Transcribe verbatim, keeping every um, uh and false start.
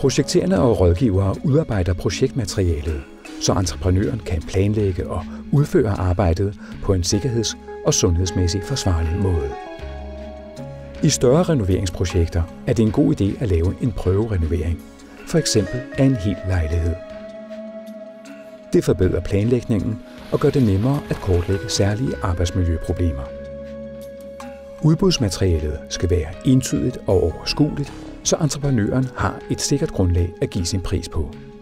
Projekterende og rådgivere udarbejder projektmaterialet, så entreprenøren kan planlægge og udføre arbejdet på en sikkerheds- og sundhedsmæssig forsvarlig måde. I større renoveringsprojekter er det en god idé at lave en prøverenovering, for eksempel af en hel lejlighed. Det forbedrer planlægningen og gør det nemmere at kortlægge særlige arbejdsmiljøproblemer. Udbudsmaterialet skal være entydigt og overskueligt, så entreprenøren har et sikkert grundlag at give sin pris på.